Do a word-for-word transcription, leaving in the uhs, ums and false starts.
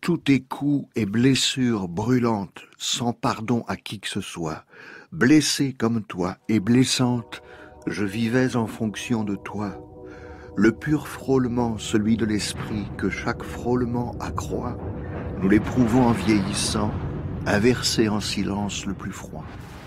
tous tes coups et blessures brûlantes, sans pardon à qui que ce soit, blessée comme toi et blessante, je vivais en fonction de toi. Le pur frôlement, celui de l'esprit, que chaque frôlement accroît, nous l'éprouvons en vieillissant, inversé en silence le plus froid.